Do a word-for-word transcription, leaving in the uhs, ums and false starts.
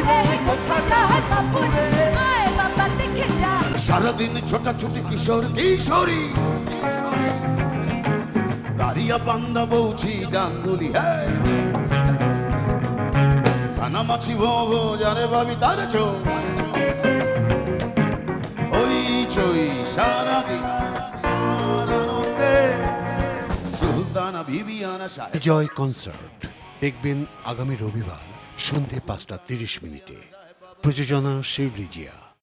সারাদিন ছোটাছুটি কিশোর কিশোরী দাঁড়িয়া বান্দা বৌছি ডাঙ্গুলি হ্যাঁ কানা মাছি ভো জানে ভাবি তার চো ওই চই সারাদিন সুলতানা বিবিয়ানা সাহেব জয় কনসার্ট দেখবেন আগামী রবিবার সন্ধ্যে পাঁচটা তিরিশ মিনিটে। প্রযোজনা শিউলি জিয়া।